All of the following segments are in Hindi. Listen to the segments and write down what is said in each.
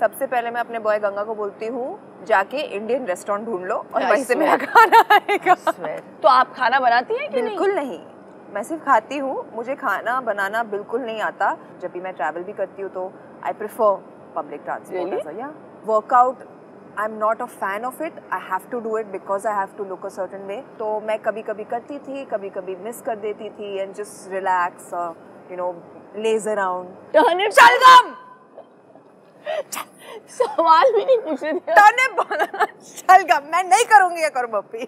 सबसे पहले मैं अपने बॉय गंगा को बोलती हूँ जाके इंडियन रेस्टोरेंट ढूंढ लो और वहीं से मेरा खाना आएगा। तो आप खाना बनाती हैं कि बिल्कुल नहीं, मैं सिर्फ खाती हूँ, मुझे खाना बनाना बिल्कुल नहीं आता। जब भी मैं ट्रैवल भी करती हूँ तो I prefer public transport. Yeah workout I am not a fan of it, I have to do it because I have to look a certain way. तो मैं कभी कभी करती थी, कभी कभी मिस कर देती थी and just relax, you know, laze around. शलगम सवाल भी नहीं पूछ रहे थे। तने बोला शलगम, मैं नहीं करूंगी ये कर्मपी।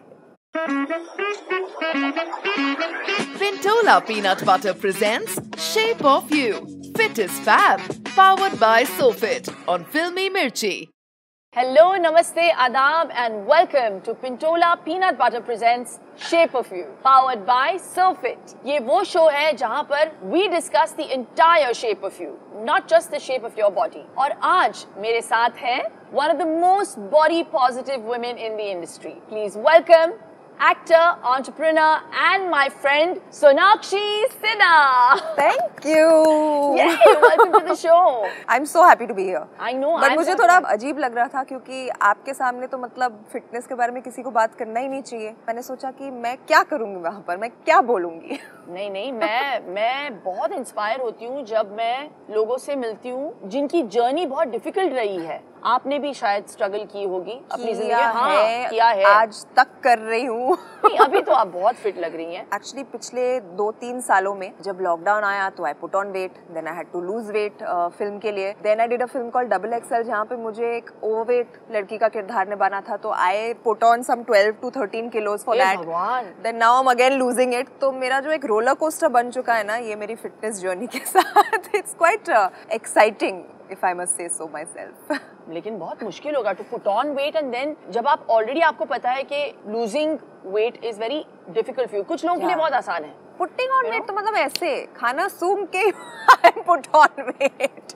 Pintola Peanut Butter presents Shape of You, Fit is Fab, powered by SoFit on Filmy Mirchi. Hello, namaste, adab and welcome to Pintola Peanut Butter presents Shape of You, powered by SoFit. ये वो शो है जहाँ पर we discuss the entire shape of you, not just the shape of your body. और आज मेरे साथ है one of the most body positive women in the industry. Please welcome actor, entrepreneur and my friend Sonakshi Sinha. Thank you. Yay, welcome to the show. I'm so happy to be here. I know. But मुझे थोड़ा अजीब लग रहा था क्योंकि आपके सामने तो मतलब फिटनेस के बारे में किसी को बात करना ही नहीं चाहिए। मैंने सोचा कि मैं क्या करूंगी वहाँ पर, मैं क्या बोलूंगी। नहीं, मैं बहुत इंस्पायर होती हूँ जब मैं लोगों से मिलती हूँ जिनकी जर्नी बहुत डिफिकल्ट रही है। आपने भी शायद स्ट्रगल की होगी अपनी जिंदगी। हाँ, किया है, आज तक कर रही हूँ। अभी तो आप बहुत फिट लग रही हैं। एक्चुअली पिछले 2-3 सालों में जब लॉकडाउन आया तो I put on weight, then I had to lose weight film के लिए। Then I did a film called double XL जहाँ पे मुझे एक ओवरवेट लड़की का किरदार निभाना था, तो I put on some 12 to 13 kilos for that. Then now I am again losing it. तो मेरा जो एक रोलर कोस्टर बन चुका है ना ये मेरी फिटनेस जर्नी के साथ। It's quite exciting if I must say so myself. लेकिन बहुत मुश्किल होगा to put on weight and then जब आप ऑलरेडी आपको पता है कि losing weight is very difficult for you. कुछ लोगों के लिए बहुत आसान है। पुटिंग ऑन वेट तो मतलब ऐसे खाना सूंघ के I put on weight,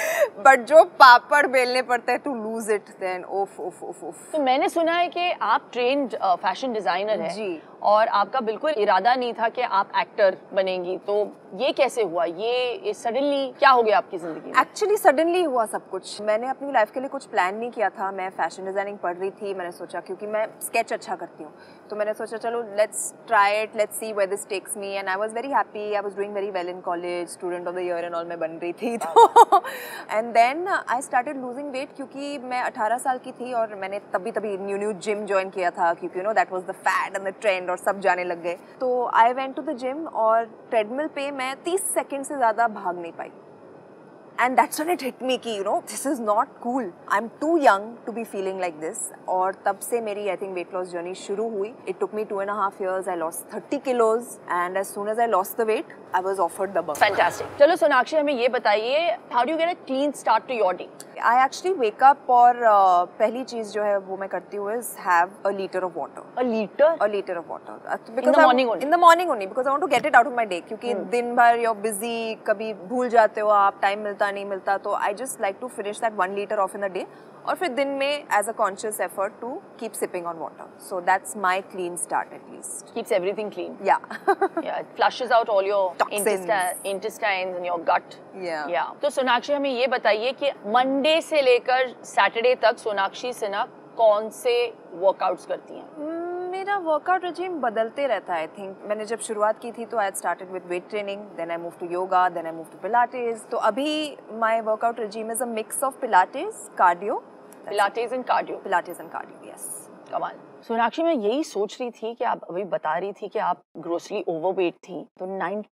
but जो पापड़ बेलने पड़ते हैं to lose it then oof oof oof oof. तो मैंने सुना है कि आप ट्रेन्ड फैशन डिजाइनर हैं जी, और आपका बिल्कुल इरादा नहीं था कि आप एक्टर बनेंगी, तो ये कैसे हुआ? ये सडनली क्या हो गया आपकी जिंदगी में? एक्चुअली सडनली हुआ सब कुछ। मैंने अपनी लाइफ के लिए कुछ प्लान नहीं किया था। मैं फैशन डिजाइनिंग पढ़ रही थी, मैंने सोचा क्योंकि मैं स्केच अच्छा करती हूँ तो मैंने सोचा चलो let's try it, let's see where this takes me. And I was very happy, I was doing very well in college, student of the year and all मैं बन रही थी। तो and then I started losing weight क्योंकि मैं 18 साल की थी और मैंने तभी न्यू जिम ज्वाइन किया था क्योंकि you know that was the fad and the trend और सब जाने लग गए। तो I went to the gym और ट्रेडमिल पे मैं 30 सेकंड से ज़्यादा भाग नहीं पाई। And that's when it hit me कि you know this is not cool. I'm too young to be feeling like this. और तब से मेरी I think weight loss journey शुरू हुई. It took me 2.5 years. I lost 30 kilos and as soon as I lost the weight, I was offered the bump. Fantastic. चलो सोनाक्षी हमें ये बताइए, how do you get a clean start to your day? I actually wake up और पहली चीज जो है वो मैं करती हूँ is have a liter of water. A liter? A liter of water. In the morning only? In the morning only because I want to get it out of my day. क्योंकि दिन भर you're busy, कभी भूल जाते हो आप, टाइम मिलता नहीं मिलता, तो I just like to finish that 1 liter off in the day और फिर दिन में as a conscious effort to keep sipping on water. So that's my clean start at least. Keeps everything clean. Yeah. Yeah, it flushes out all your Toxins. intestines and your gut. Yeah. Yeah. तो सोनाक्षी हमें ये बताइए कि मंडे से लेकर सैटरडे तक सोनाक्षी सिन्हा कौन से वर्कआउट्स करती हैं? मेरा वर्कआउट रेजिम बदलते रहता है। आई थिंक मैंने जब शुरुआत की थी तो I started with weight training, then I move to yoga, then I move to Pilates. तो अभी my workout regime is a mix of Pilates, cardio. Pilates and cardio? Pilates and cardio, yes. कमाल। सोनाक्षी मैं यही सोच रही थी कि आप अभी बता रही थी कि आप ग्रोसली ओवरवेट थी, तो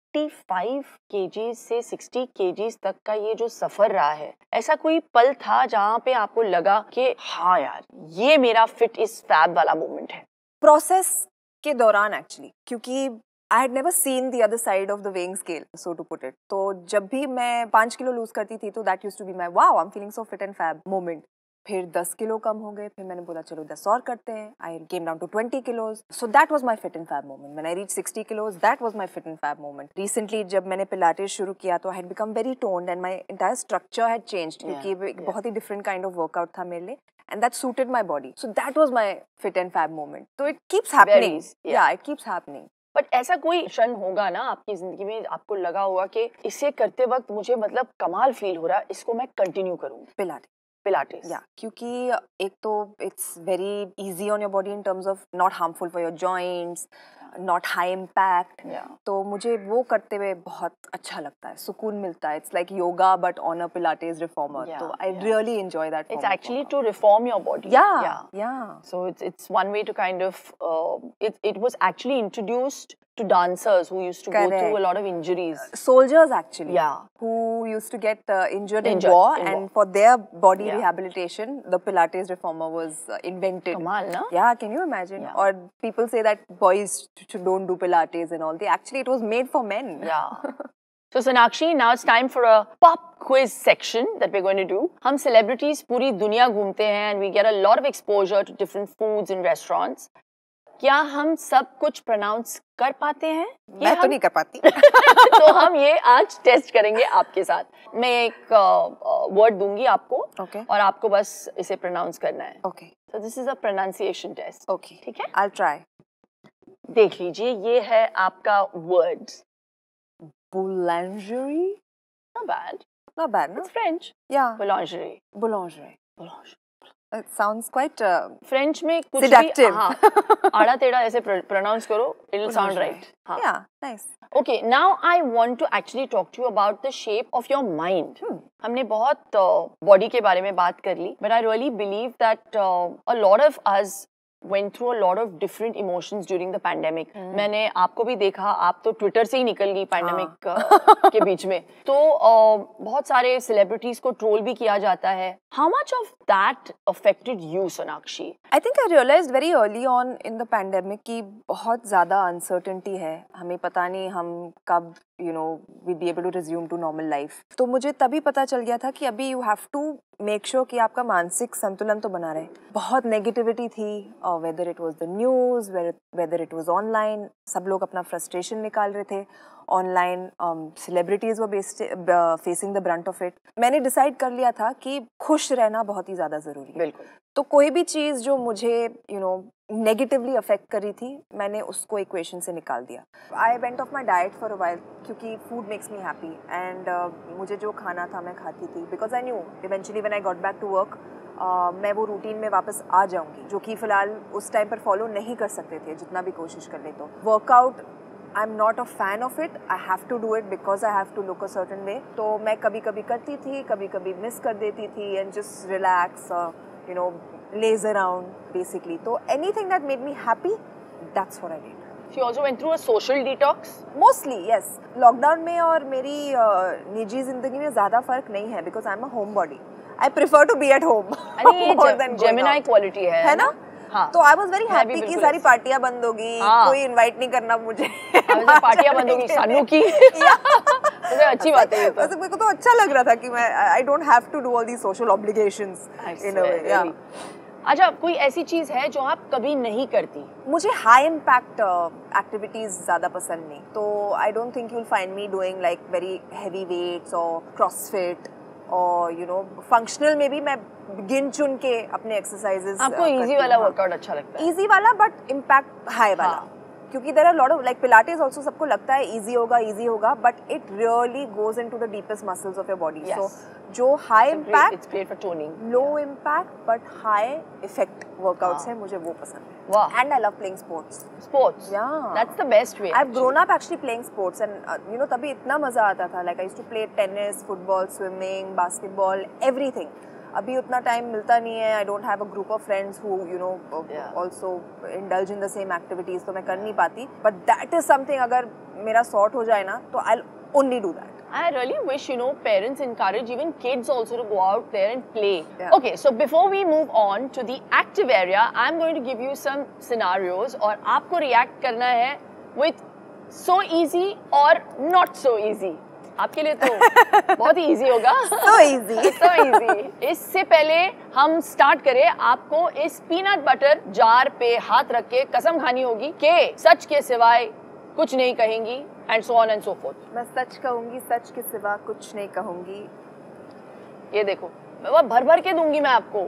95 kgs से 60 kgs तक का ये जो सफर रहा है, ऐसा कोई पल था जहाँ पे आपको लगा कि हाँ यार ये मेरा फिट इज फैब वाला मोमेंट है? प्रोसेस के दौरान एक्चुअली, क्योंकि I had never seen the other side of the weighing scale, so to put it. तो जब भी मैं 5 किलो लूज करती थी तो that used to be my wow I am feeling so fit and fab moment. फिर 10 किलो कम हो गए, फिर मैंने बोला चलो 10 और करते हैं। I came down to 20 kilos, so that was my fit and fab moment. When I reach 60 kilos, that was my fit and fab moment. Recently जब मैंने पिलाटेस शुरू किया तो I had become very toned and my entire structure had changed क्योंकि एक बहुत ही डिफरेंट काइंड ऑफ वर्कआउट था मेरे लिए and that suited my body. So that was my fit and fab moment. So it keeps happening. Yeah, it keeps happening. But ऐसा कोई क्षण होगा ना आपकी जिंदगी में आपको लगा होगा कि इसे करते वक्त मुझे मतलब कमाल फील हो रहा है, इसको मैं कंटिन्यू करूँ? पिलाटेस। Pilates? या क्योंकि एक तो it's very easy on your body in terms of not harmful for your joints, not high impact. तो मुझे वो करते हुए बहुत अच्छा लगता है, सुकून मिलता है. It's like yoga but on a Pilates reformer. तो I really enjoy that. It's actually to reform your body. Yeah. So it's one way to kind of it was actually introduced to dancers who used to go through a lot of injuries. Soldiers actually. Yeah. Who used to get injured in war, and for their body rehabilitation, the Pilates reformer was invented. Kamal, na? Yeah, can you imagine? Yeah. Or people say that boys don't do Pilates and all. Actually, it was made for men. Yeah. So Sonakshi, now it's time for a pop quiz section that we're going to do. हम celebrities पूरी दुनिया घूमते हैं and we get a lot of exposure to different foods and restaurants. क्या हम सब कुछ pronounce कर पाते हैं? मैं तो नहीं कर पाती. तो हम ये आज टेस्ट करेंगे आपके साथ. मैं एक वर्ड दूंगी आपको और आपको बस इसे pronounce करना है. Okay. So this is a pronunciation test. Okay. ठीक है? I'll try. देख लीजिए, ये है आपका word. Boulangerie? Not bad. Not bad, no? It's French. Yeah. Boulangerie. Boulangerie. It sounds quite French में कुछ seductive. भी हाँ आड़ा टेढ़ा ऐसे pronounce करो, it'll sound right. हाँ. Yeah, nice. Okay, now I want to actually talk to you about the shape of your mind. हमने बहुत body के बारे में बात कर ली, but I really believe that a lot of us went through a lot of different emotions during the pandemic. मैंने आपको भी देखा, आप तो ट्विटर से ही निकल गई पैंडेमिक के बीच में. तो बहुत सारे सेलिब्रिटीज को ट्रोल भी किया जाता है. How much of that affected you, Sonakshi? I think I realized very early on in the pandemic कि बहुत ज़्यादा uncertainty है. हमें पता नहीं हम कब we'll be able to resume to normal life. तो मुझे तभी पता चल गया था कि अभी you have to make sure कि आपका मानसिक संतुलन तो बना रहे. बहुत नेगेटिविटी थी, whether it was the news, whether it was online, सब लोग अपना frustration निकाल रहे थे. Online celebrities were facing the brunt of it. मैंने decide कर लिया था कि खुश रहना बहुत ही ज़्यादा ज़रूरी है. बिल्कुल. तो कोई भी चीज़ जो मुझे नेगेटिवली अफेक्ट करी थी, मैंने उसको इक्वेशन से निकाल दिया. I went off my diet for a while क्योंकि food makes me happy and मुझे जो खाना था मैं खाती थी because I knew eventually when I got back to work मैं वो रूटीन में वापस आ जाऊंगी, जो कि फ़िलहाल उस टाइम पर फॉलो नहीं कर सकते थे जितना भी कोशिश कर ले. तो workout I am not a fan of it. I have to do it because I have to look a certain way. तो मैं कभी कभी करती थी, कभी कभी मिस कर देती थी and just relax laze around basically. So anything that made me happy, that's what I did. She also went through a social detox? Mostly, yes. Lockdown में और मेरी निजी जिंदगी में ज़्यादा फर्क नहीं है because I'm a homebody. I prefer to be at home. अरे ये Gemini quality है ना? हाँ. तो I was very happy कि सारी पार्टियां बंद होगी, कोई इनवाइट नहीं करना मुझे. पार्टियां बंद होगी सानू की. तो अच्छी बात है ये तो. मेरे को तो अच्छा लग रहा था कि मैं I don't have to do all these social obligations in a way. Yeah. अच्छा, कोई ऐसी चीज है जो आप कभी नहीं करती? मुझे हाई इम्पैक्ट एक्टिविटीज ज़्यादा पसंद नहीं. तो I don't think you will find me doing like very heavy weights और क्रॉसफिट और फंक्शनल में भी मैं गिन चुन के अपने एक्सरसाइजेस. आपको इजी वाला वर्कआउट अच्छा लगता है? इजी वाला बट इम्पैक्ट हाई वाला. क्योंकि there are lot of like Pilates also सबको लगता है इजी होगा but it really goes into the deepest muscles of your body. So जो high impact, it's great for toning, low impact but high effect workouts है, मुझे वो पसंद है. वाह. And I love playing sports. Yeah, that's the best way. I've grown up actually playing sports and तभी इतना मजा आता था. Like I used to play tennis, football, swimming, basketball, everything. अभी उतना टाइम मिलता नहीं है. I don't have a group of friends who also indulge in the same activities, तो मैं कर नहीं पाती. But that is something अगर मेरा sort हो जाए ना तो I'll only do that. I really wish parents encourage even kids also to go out there and play. Yeah. Okay, so before we move on to the active area, I'm going to give you some scenarios और आपको react करना है with so easy or not so easy. आपके लिए तो बहुत ही easy होगा. So easy. So easy. इससे पहले हम start करें, आपको इस peanut butter jar पे हाथ रख के कसम खानी होगी कि सच के सिवाय कुछ नहीं कहेंगी and so on and so forth. मैं सच कहूँगी, सच के सिवा कुछ नहीं कहूँगी. ये देखो, मैं वो भर के दूंगी मैं आपको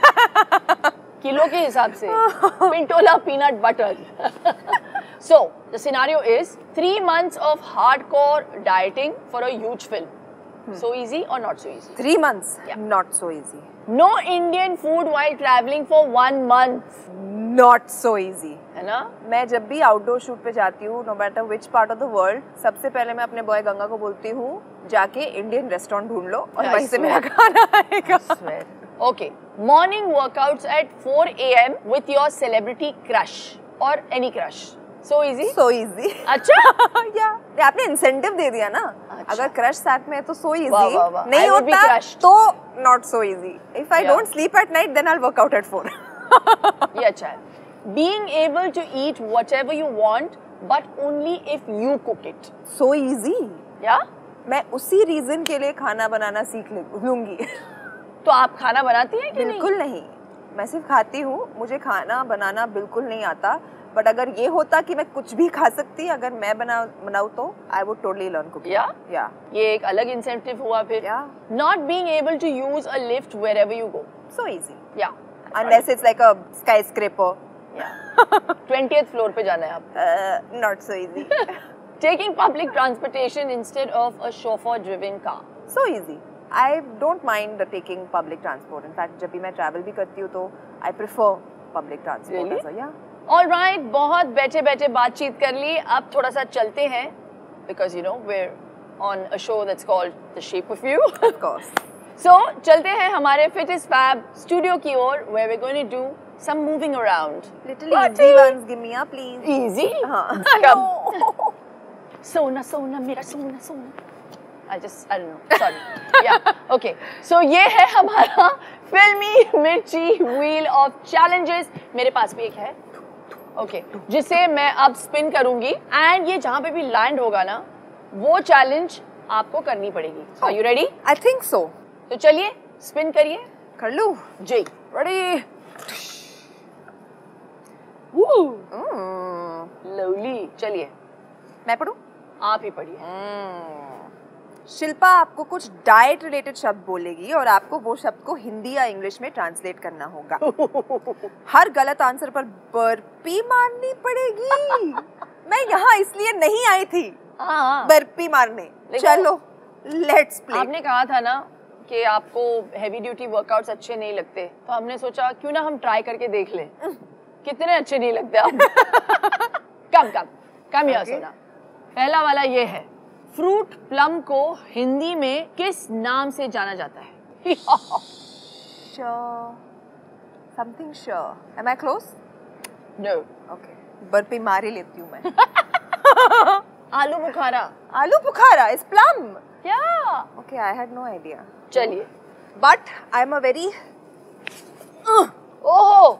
किलो के हिसाब से. Pintola peanut butter. So the scenario is 3 months of hardcore dieting for a huge film. So easy or not so easy? 3 months? Yeah. Not so easy. No Indian food while traveling for 1 month. Not so easy. है ना? मैं जब भी आउटडोर शूट पे जाती हूँ, no matter which part of the world, सबसे पहले मैं अपने बॉय गंगा को बोलती हूँ जाके इंडियन रेस्टोरेंट ढूंढ लो और वहीं से मेरा खाना आएगा. Okay. Morning workouts at 4 a.m. with your celebrity crush or any crush. So easy? So easy. अच्छा? या आपने इंसेंटिव दे दिया ना. अच्छा. अगर क्रश साथ में है तो so easy. वाह, वाह. नहीं I would be होता crushed. तो not so easy. If I Yeah. don't sleep at night, then I'll work out at 4. ये अच्छा है. Being able to eat whatever you want, but only if you cook it. So easy. Yeah? मैं उसी रीजन के लिए खाना बनाना सीख लूंगी. तो आप खाना बनाती हैं कि बिल्कुल नहीं. मैं सिर्फ खाती हूँ. मुझे खाना बनाना बिल्कुल नहीं आता. बट अगर ये होता कि मैं कुछ भी खा सकती, अगर मैं बनाऊँ तो I would totally learn cooking. Yeah ये एक अलग इंसेंटिव हुआ फिर. Yeah not being able to use a lift wherever you go. So easy. Yeah unless it's like a skyscraper. 20th floor पे जाना है आप. Not so easy. Taking public transportation instead of a chauffeur driven car. So easy. I don't mind taking public transport. In fact जब भी मैं ट्रैवल भी करती हूँ तो I prefer public transport. Really? Alright, बहुत बैठे बैठे बातचीत कर ली. अब थोड़ा सा चलते हैं because you know we're on a show that's called the shape of you. Of course. So चलते हैं हमारे फिट इज फैब स्टूडियो की ओर where we are going to do some moving around. Little easy once give me a please. Easy. हां. सोना सोना मेरा सोना सोना. I don't know. Sorry. Yeah. Okay. So ये है हमारा फिल्मी मिर्ची व्हील ऑफ चैलेंजेस. मेरे पास भी एक है. Okay. जिसे मैं अब स्पिन करूंगी एंड ये जहाँ पे भी लैंड होगा ना वो चैलेंज आपको करनी पड़ेगी. Are you ready? I think so. तो चलिए स्पिन करिए. कर लूं. जी. Ready? लवली. चलिए मैं पढ़ूं. आप ही पढ़िए. शिल्पा आपको कुछ डाइट रिलेटेड शब्द बोलेगी और आपको वो शब्द को हिंदी या इंग्लिश में ट्रांसलेट करना होगा. हर गलत आंसर पर बर्पी मारनी पड़ेगी. मैं यहाँ इसलिए नहीं आई थी बर्पी मारने. चलो लेट्स प्ले. आपने कहा था ना कि आपको हैवी ड्यूटी वर्कआउट्स अच्छे नहीं लगते, तो हमने सोचा क्यों ना हम ट्राई करके देख लें कितने अच्छे नहीं लगते आप. कम यहाँ सोना. पहला वाला ये है. फ्रूट प्लम को हिंदी में किस नाम से जाना जाता है? Something sure. Am I close? No. Okay. Burpee मार ही लेती हूँ मैं. आलू बुखारा. Aloo bukhara is plum. Yeah. Okay, I had no idea. चलिए. But I am a very. ओहो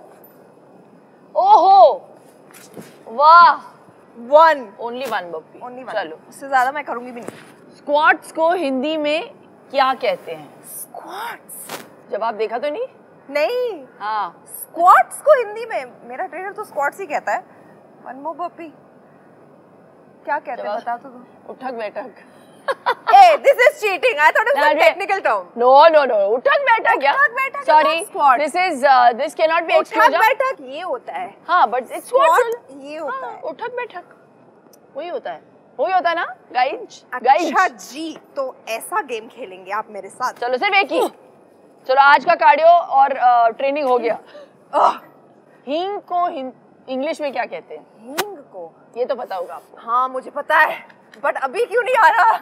ओहो वाह. ओनली वन बप्पी. चलो. उससे ज्यादा मैं करूंगी भी नहीं. स्क्वाट्स को हिंदी में क्या कहते हैं? स्क्वाट्स. जवाब देखा तो नहीं? नहीं. हाँ. स्क्वाट्स को हिंदी में मेरा ट्रेनर तो स्क्वाट्स ही कहता है. वन मोर बप्पी. क्या कहते हैं बता तो दो. उठक बैठक. Hey, this is cheating. I thought it was a technical term. No. उठक बैठक क्या? उठक बैठक. Sorry. This cannot be excused. उठक बैठक ये होता है. हाँ, but it's squat. ये होता है. उठक बैठक. वही होता है ना, गाइज. अच्छा जी, तो ऐसा गेम खेलेंगे आप मेरे साथ. चलो सिर्फ एक ही. चलो आज का कार्डियो और ट्रेनिंग हो गया. हींग को इंग्लिश में क्या कहते हैं? हींग को ये तो पता होगा आपको. हाँ मुझे पता है, बट अभी क्यों नहीं आ रहा?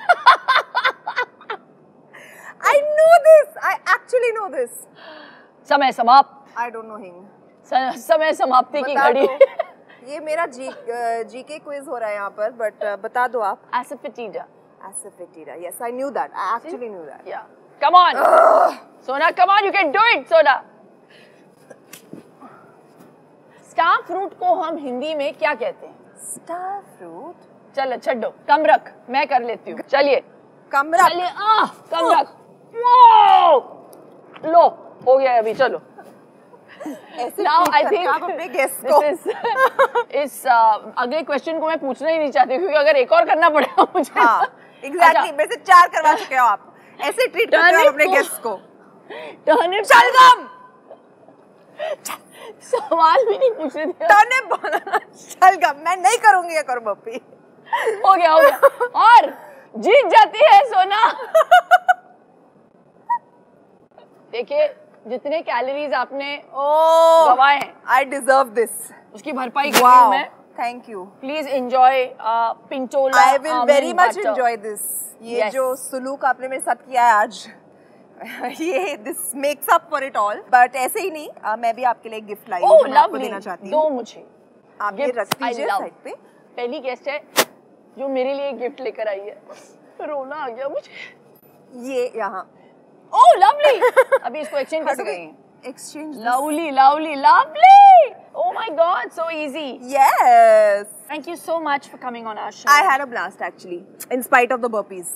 I know this. I actually know this. समय समाप्त. I don't know हिंग. समय समाप्ति की घड़ी. ये मेरा जीके क्विज हो रहा है यहाँ पर, बट बता दो आप. Asafoetida. Asafoetida. Yes, I knew that. I actually knew that. Yeah. Come on. Sona, come on. You can do it, Sona. Star fruit को हम हिंदी में क्या कहते हैं? Star fruit. चलो छड्डो. कम रख, मैं कर लेती हूँ. चलिए. कम रख. चलिए. कम रख. लो हो गया अभी. चलो. Now I think आप अपने गेस्ट को. इस अगले क्वेश्चन को मैं पूछना ही नहीं चाहती क्योंकि अगर एक और करना पड़ेगा मुझे. हाँ, एग्जैक्टली. मेरे से 4 करवा चुके हो आप. ऐसे ट्रीट करते हो अपने गेस्ट को. टर्निप. शलगम. सवाल भी नहीं पूछने दिया. टर्निप. शलगम. मैं नहीं करूंगी ये कर बप्पी. हो गया. और जीत जाती है सोना। देखिए जितने कैलोरीज आपने गवाए हैं, I deserve this. उसकी भरपाई कर रही हूँ मैं। Thank you. Please enjoy Pintola. I will very much enjoy this. ये जो सुलूक आपने मेरे साथ किया है आज, ये this makes up for it all. But ऐसे ही नहीं, मैं भी आपके लिए गिफ्ट लाई हूँ, मैं आपको देना चाहती हूँ। दो मुझे। आप ये रख दीजिए साइड पे। पहली गेस्ट है जो मेरे लिए गिफ्ट लेकर आई है। रोना आ गया मुझे। ये यहाँ। Oh lovely. अभी इसको एक्सचेंज कैसे करेंगे? Exchange. Lovely, lovely, lovely. Oh my God, so easy. Yes. Thank you so much for coming on our show. I had a blast actually, in spite of the burpees.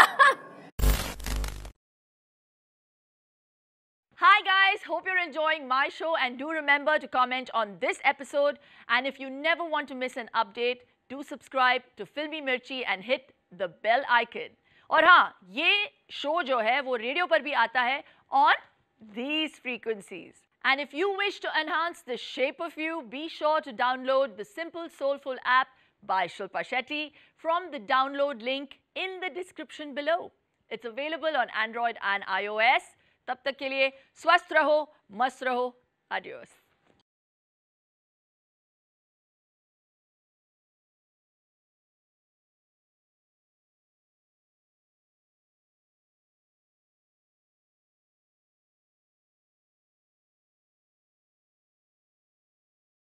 Hi guys, hope you're enjoying my show and do remember to comment on this episode, and if you never want to miss an update, do subscribe to Filmy Mirchi and hit the bell icon. और हाँ, ये शो जो है वो रेडियो पर भी आता है on these frequencies. And if you wish to enhance the shape of you, be sure to download the Simple Soulful app by Shilpa Shetty from the download link in the description below. It's available on Android and iOS. तब तक के लिए स्वस्थ रहो, मस्त रहो, adios.